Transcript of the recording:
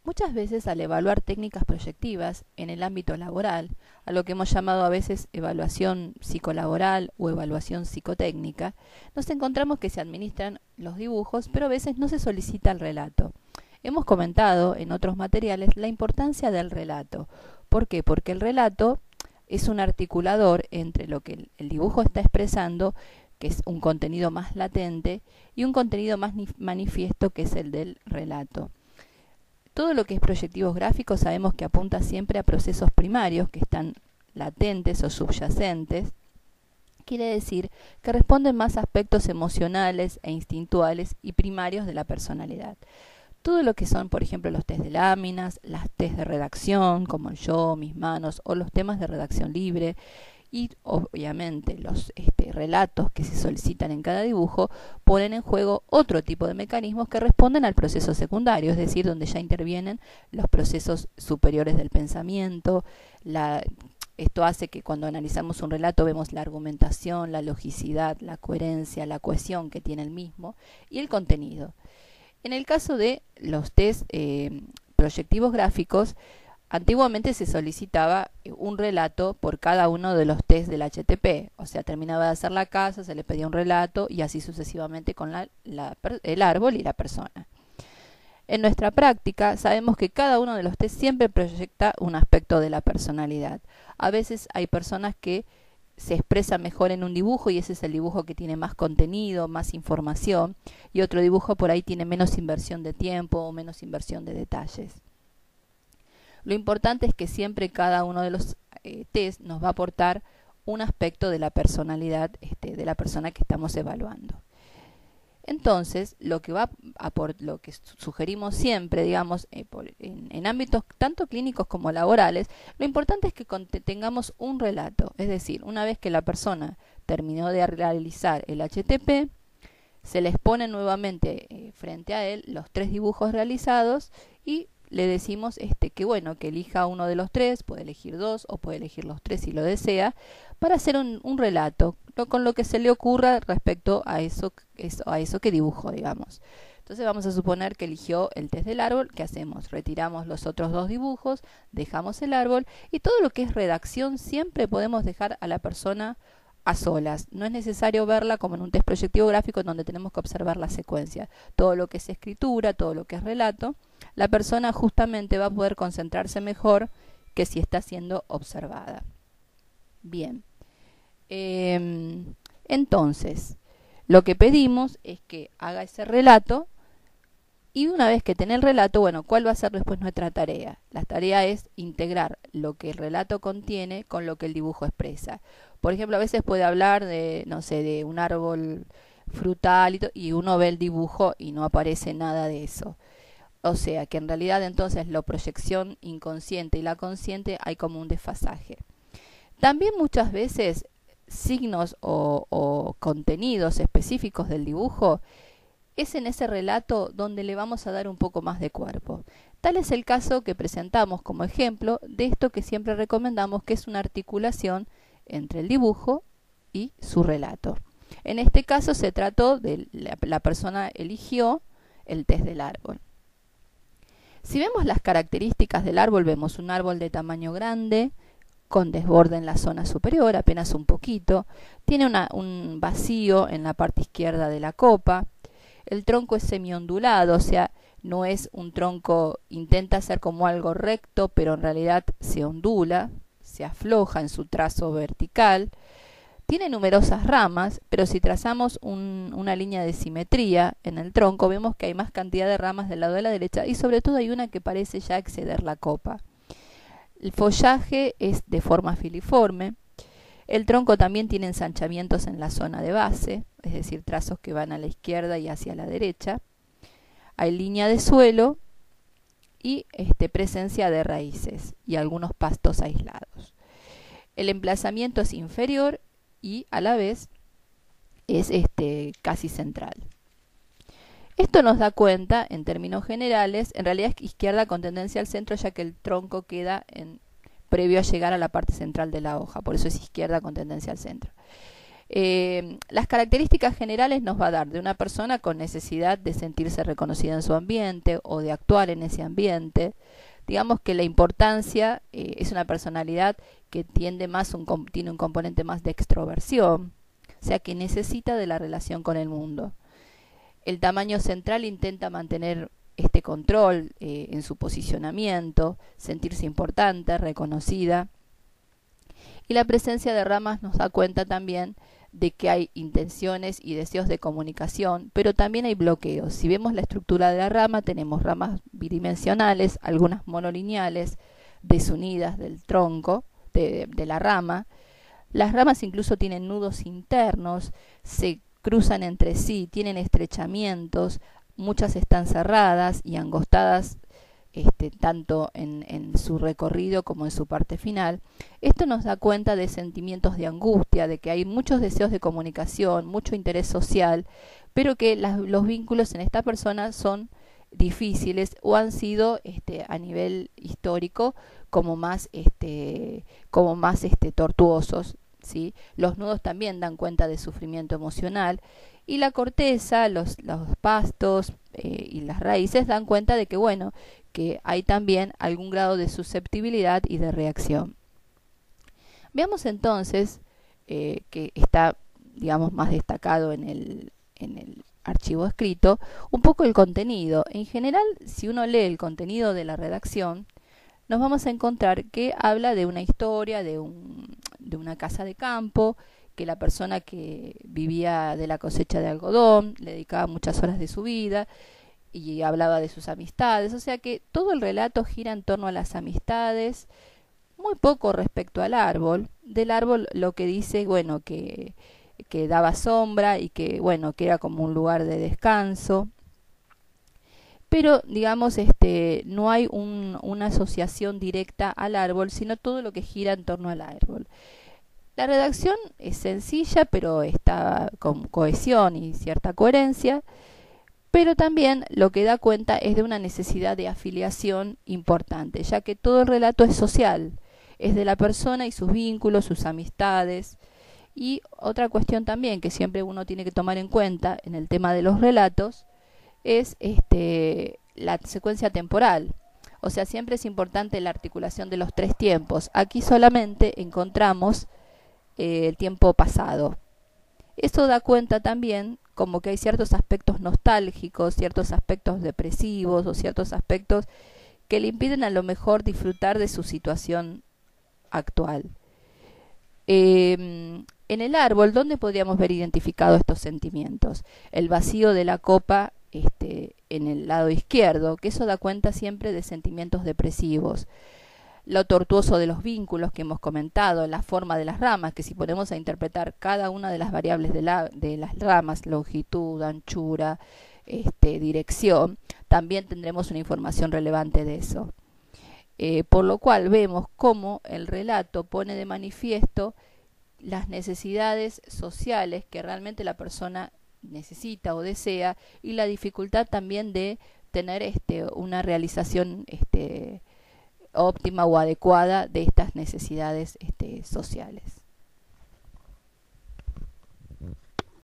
Muchas veces al evaluar técnicas proyectivas en el ámbito laboral, a lo que hemos llamado a veces evaluación psicolaboral o evaluación psicotécnica, nos encontramos que se administran los dibujos, pero a veces no se solicita el relato. Hemos comentado en otros materiales la importancia del relato. ¿Por qué? Porque el relato es un articulador entre lo que el dibujo está expresando, que es un contenido más latente, y un contenido más manifiesto, que es el del relato. Todo lo que es proyectivos gráficos sabemos que apunta siempre a procesos primarios que están latentes o subyacentes. Quiere decir que responden más a aspectos emocionales e instintuales y primarios de la personalidad. Todo lo que son, por ejemplo, los test de láminas, las test de redacción, como el yo, mis manos, o los temas de redacción libre, y obviamente los relatos que se solicitan en cada dibujo ponen en juego otro tipo de mecanismos que responden al proceso secundario, es decir, donde ya intervienen los procesos superiores del pensamiento. Esto hace que cuando analizamos un relato vemos la argumentación, la logicidad, la coherencia, la cohesión que tiene el mismo y el contenido. En el caso de los test proyectivos gráficos, antiguamente se solicitaba un relato por cada uno de los test del HTP, o sea, terminaba de hacer la casa, se le pedía un relato y así sucesivamente con el árbol y la persona. En nuestra práctica sabemos que cada uno de los test siempre proyecta un aspecto de la personalidad. A veces hay personas que se expresan mejor en un dibujo y ese es el dibujo que tiene más contenido, más información, y otro dibujo por ahí tiene menos inversión de tiempo o menos inversión de detalles. Lo importante es que siempre cada uno de los test nos va a aportar un aspecto de la personalidad de la persona que estamos evaluando. Entonces, lo que sugerimos siempre, digamos, en ámbitos tanto clínicos como laborales, lo importante es que tengamos un relato. Es decir, una vez que la persona terminó de realizar el HTP, se les pone nuevamente frente a él los 3 dibujos realizados y le decimos que bueno, que elija uno de los 3, puede elegir 2 o puede elegir los 3 si lo desea, para hacer un relato con lo que se le ocurra respecto a eso que dibujó, digamos. Entonces vamos a suponer que eligió el test del árbol. ¿Qué hacemos? Retiramos los otros 2 dibujos, dejamos el árbol y todo lo que es redacción siempre podemos dejar a la persona a solas. No es necesario verla como en un test proyectivo gráfico donde tenemos que observar la secuencia. Todo lo que es escritura, todo lo que es relato, la persona justamente va a poder concentrarse mejor que si está siendo observada. Bien. Entonces, lo que pedimos es que haga ese relato y una vez que tiene el relato, bueno, ¿cuál va a ser después nuestra tarea? La tarea es integrar lo que el relato contiene con lo que el dibujo expresa. Por ejemplo, a veces puede hablar de, no sé, de un árbol frutal y uno ve el dibujo y no aparece nada de eso. O sea, que en realidad entonces la proyección inconsciente y la consciente hay como un desfasaje. También muchas veces signos o contenidos específicos del dibujo es en ese relato donde le vamos a dar un poco más de cuerpo. Tal es el caso que presentamos como ejemplo de esto que siempre recomendamos, que es una articulación entre el dibujo y su relato. En este caso se trató de la persona eligió el test del árbol. Si vemos las características del árbol, vemos un árbol de tamaño grande, con desborde en la zona superior, apenas un poquito. Tiene un vacío en la parte izquierda de la copa. El tronco es semiondulado, o sea, no es un tronco, intenta ser como algo recto, pero en realidad se ondula, se afloja en su trazo vertical. Tiene numerosas ramas, pero si trazamos una línea de simetría en el tronco, vemos que hay más cantidad de ramas del lado de la derecha y sobre todo hay una que parece ya exceder la copa. El follaje es de forma filiforme. El tronco también tiene ensanchamientos en la zona de base, es decir, trazos que van a la izquierda y hacia la derecha. Hay línea de suelo y presencia de raíces y algunos pastos aislados. El emplazamiento es inferior y a la vez es casi central. Esto nos da cuenta, en términos generales, en realidad es izquierda con tendencia al centro, ya que el tronco queda previo a llegar a la parte central de la hoja, por eso es izquierda con tendencia al centro. Las características generales nos va a dar de una persona con necesidad de sentirse reconocida en su ambiente o de actuar en ese ambiente. Digamos que la importancia es una personalidad que tiene un componente más de extroversión, o sea que necesita de la relación con el mundo. El tamaño central intenta mantener este control en su posicionamiento, sentirse importante, reconocida. Y la presencia de ramas nos da cuenta también de que hay intenciones y deseos de comunicación, pero también hay bloqueos. Si vemos la estructura de la rama, tenemos ramas bidimensionales, algunas monolineales, desunidas del tronco de la rama. Las ramas incluso tienen nudos internos, se cruzan entre sí, tienen estrechamientos, muchas están cerradas y angostadas tanto en su recorrido como en su parte final. Esto nos da cuenta de sentimientos de angustia, de que hay muchos deseos de comunicación, mucho interés social, pero que los vínculos en esta persona son difíciles o han sido a nivel histórico como más tortuosos, ¿sí? Los nudos también dan cuenta de sufrimiento emocional y la corteza, los pastos y las raíces dan cuenta de que bueno, que hay también algún grado de susceptibilidad y de reacción. Veamos entonces que está, digamos, más destacado en el archivo escrito, un poco el contenido. En general, si uno lee el contenido de la redacción, nos vamos a encontrar que habla de una historia, de una casa de campo, que la persona que vivía de la cosecha de algodón le dedicaba muchas horas de su vida y hablaba de sus amistades, o sea que todo el relato gira en torno a las amistades, muy poco respecto al árbol. Del árbol lo que dice, bueno, que daba sombra y que, bueno, que era como un lugar de descanso, pero digamos no hay una asociación directa al árbol, sino todo lo que gira en torno al árbol. La redacción es sencilla, pero está con cohesión y cierta coherencia, pero también lo que da cuenta es de una necesidad de afiliación importante, ya que todo el relato es social, es de la persona y sus vínculos, sus amistades. Y otra cuestión también que siempre uno tiene que tomar en cuenta en el tema de los relatos es la secuencia temporal. O sea, siempre es importante la articulación de los tres tiempos. Aquí solamente encontramos el tiempo pasado. Esto da cuenta también como que hay ciertos aspectos nostálgicos, ciertos aspectos depresivos o ciertos aspectos que le impiden a lo mejor disfrutar de su situación actual. En el árbol, ¿dónde podríamos ver identificados estos sentimientos? El vacío de la copa en el lado izquierdo, que eso da cuenta siempre de sentimientos depresivos. Lo tortuoso de los vínculos que hemos comentado, la forma de las ramas, que si ponemos a interpretar cada una de las variables de las ramas, longitud, anchura, dirección, también tendremos una información relevante de eso. Por lo cual vemos cómo el relato pone de manifiesto las necesidades sociales que realmente la persona necesita o desea y la dificultad también de tener una realización óptima o adecuada de estas necesidades sociales.